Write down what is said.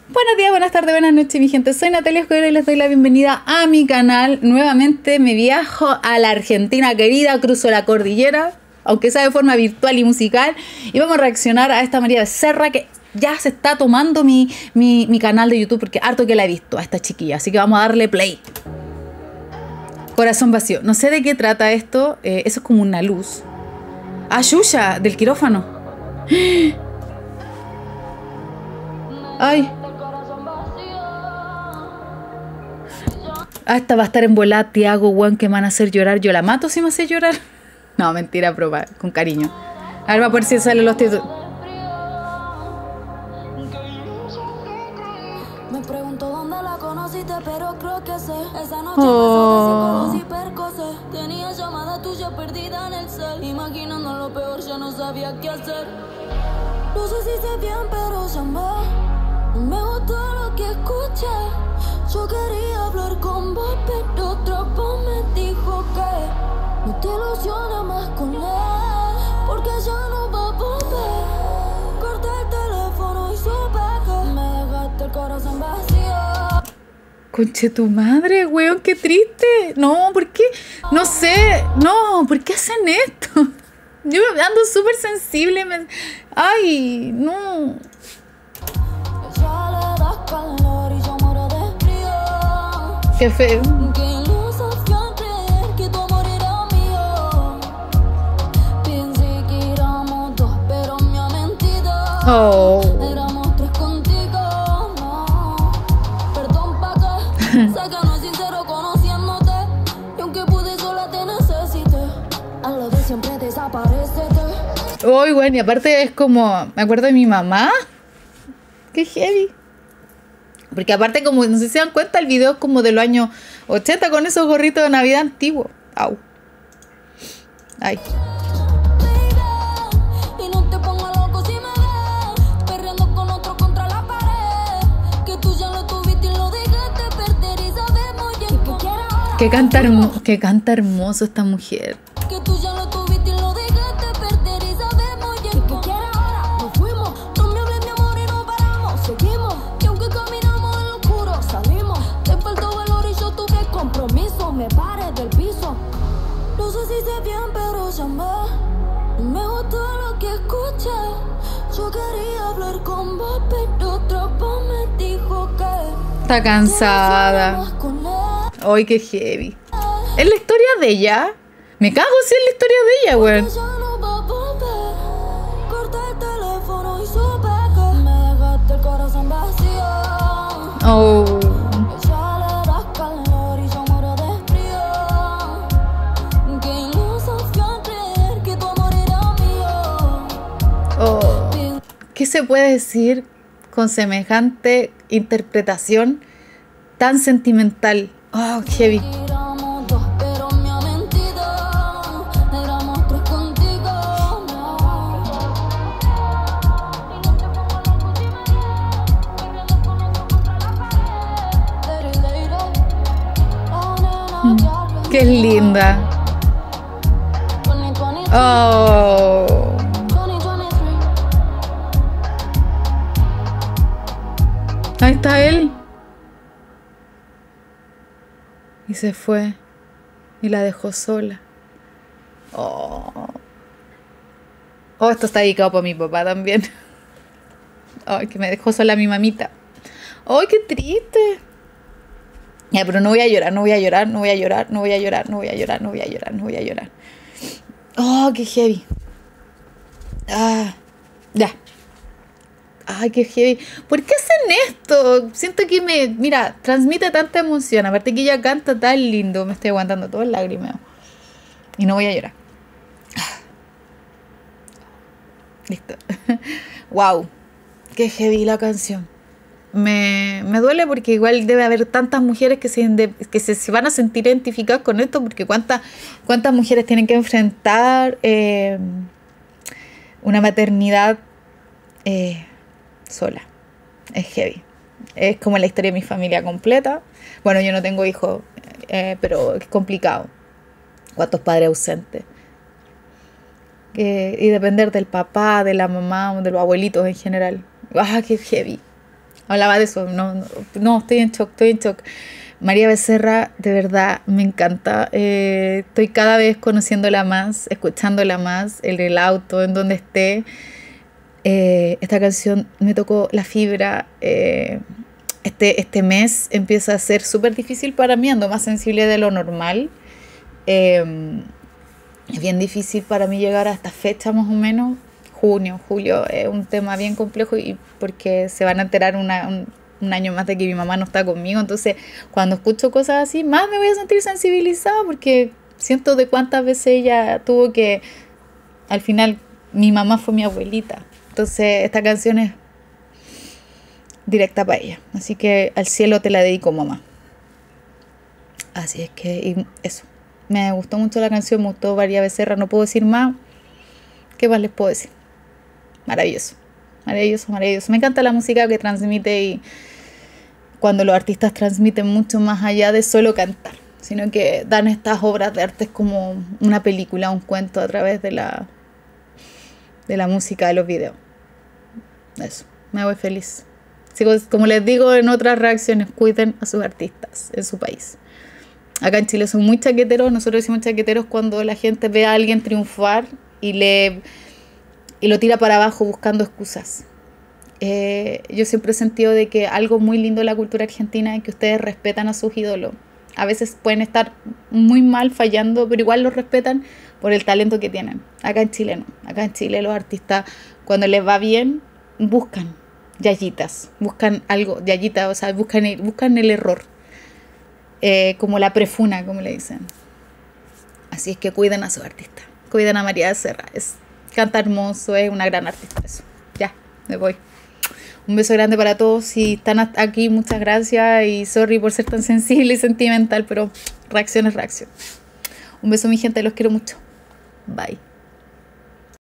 Buenos días, buenas tardes, buenas noches, mi gente. Soy Natalia Escobar y les doy la bienvenida a mi canal. Nuevamente me viajo a la Argentina querida, cruzo la cordillera, aunque sea de forma virtual y musical, y vamos a reaccionar a esta María Becerra que ya se está tomando mi canal de YouTube, porque harto que la he visto a esta chiquilla. Así que vamos a darle play. Corazón vacío. No sé de qué trata esto. Eso es como una luz. Ah, Yuya, del quirófano. Ay. Ah, esta va a estar en volada, Tiago, weón, que me van a hacer llorar. Yo la mato si me hace llorar. No, mentira, pero va, con cariño. A ver, va a ver si salen los títulos. Me pregunto dónde la conociste, pero creo que sé. Esa noche pasó de psicólogos y tenía llamada tuya perdida en el cel. Imaginando lo peor, ya no sabía qué hacer. No sé si sé bien, pero llamé. Me gustó lo que escuché. Yo quería hablar con vos, pero otra voz me dijo que no te ilusiones más con él, porque ya no va a volver. Corté el teléfono y supe que me dejaste el corazón vacío. Conche tu madre, weón, qué triste. No, ¿por qué? No sé. No, ¿por qué hacen esto? Yo ando súper sensible. Ay, no. Qué feo. Oh. Éramos tres contigo, no. Perdón pa' que sé que no es sincero conociéndote. Y aunque pude sola te necesité. A lo de siempre desaparecete. Uy, bueno, y aparte es como... Me acuerdo de mi mamá. Qué heavy. Porque aparte, como no sé si se dan cuenta, el video es como de los años 80 con esos gorritos de Navidad antiguos. Au. Ay. Y no te pongo loco si me ves perreando con otro contra la pared. Que tú ya lo tuviste y lo dejaste perder. Y sabemos ya que quiera ahora. Que canta hermoso esta mujer. Que tú ya lo tuviste y lo dejaste perder. Y sabemos ya que quiera ahora. Nos fuimos, no me hables mi amor y no paramos. Seguimos, y aunque caminamos en lo oscuro salimos. Te faltó valor y yo tuve compromiso. Me paré del piso. No sé si sé bien, pero llamé. Me gustó lo que escuché. Yo quería hablar con vos, pero otra voz me dijo que Está cansada. Ay, qué heavy. ¿Es la historia de ella? Me cago si es la historia de ella, weón. ya no va a volver. Corté el teléfono y supe que me dejaste el corazón vacío. Oh. Ya le das calor y yo muero de frío. Qué iluso fui a creer que tu amor era mío. Oh. ¿Qué se puede decir con semejante interpretación tan sentimental? Oh, heavy. Éramos dos, pero me ha mentido. Éramos tres contigo, no. Y no te pongo loco si me ves perreando con otro contra la pared. Lady, oh, nena, Qué linda. 2023, Oh. 2023. Ahí está él. Y se fue. Y la dejó sola. Oh. Oh, esto está dedicado para mi papá también. Ay, que me dejó sola mi mamita. Ay, qué triste. Ya, pero no voy a llorar, no voy a llorar, no voy a llorar, no voy a llorar, no voy a llorar, no voy a llorar, no voy a llorar. Oh, qué heavy. Ah, ya. Ay, qué heavy. ¿Por qué hacen esto? Siento que mira, transmite tanta emoción. Aparte que ella canta tan lindo. Me estoy aguantando todo el lágrima. Y no voy a llorar. Listo. Wow. Qué heavy la canción. Me duele porque igual debe haber tantas mujeres que se van a sentir identificadas con esto. Porque cuántas mujeres tienen que enfrentar una maternidad sola. Es heavy. Es como la historia de mi familia completa. Bueno, yo no tengo hijos, pero es complicado. ¿Cuántos padres ausentes? Y depender del papá, de la mamá, de los abuelitos en general. ¡Ah, qué heavy! Hablaba de eso, no, estoy en shock, estoy en shock. María Becerra, de verdad, me encanta. Estoy cada vez conociéndola más, escuchándola más, en el auto, en donde esté. Esta canción me tocó la fibra. Este mes empieza a ser súper difícil para mí, ando más sensible de lo normal. Es bien difícil para mí llegar a esta fecha más o menos. Junio, julio es un tema bien complejo y porque se van a enterar un año más de que mi mamá no está conmigo. Entonces, cuando escucho cosas así, más me voy a sentir sensibilizada porque siento de cuántas veces ella tuvo que... Al final, mi mamá fue mi abuelita. Entonces, esta canción es directa para ella. Así que al cielo te la dedico, mamá. Así es que y eso. Me gustó mucho la canción, me gustó María Becerra. No puedo decir más. ¿Qué más les puedo decir? Maravilloso, maravilloso, maravilloso. Me encanta la música que transmite y cuando los artistas transmiten mucho más allá de solo cantar, sino que dan estas obras de arte como una película, un cuento a través de la música, de los videos. Eso, me voy feliz. Así como les digo en otras reacciones, cuiden a sus artistas en su país. Acá en Chile son muy chaqueteros, nosotros decimos chaqueteros cuando la gente ve a alguien triunfar y lo tira para abajo buscando excusas. Yo siempre he sentido de que algo muy lindo de la cultura argentina es que ustedes respetan a sus ídolos. A veces pueden estar muy mal, fallando, pero igual los respetan por el talento que tienen. Acá en Chile no. Acá en Chile los artistas, cuando les va bien, buscan yayitas, buscan algo, yayitas, o sea, buscan el error. Como la prefuna, como le dicen. Así es que cuiden a sus artistas. Cuiden a María Becerra. Canta hermoso, es una gran artista. Eso. Ya, me voy. Un beso grande para todos. Si están aquí, muchas gracias. Y sorry por ser tan sensible y sentimental, pero reacción es reacción. Un beso, mi gente, los quiero mucho. Bye.